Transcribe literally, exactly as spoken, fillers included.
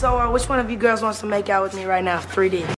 So, uh, which one of you girls wants to make out with me right now? three D.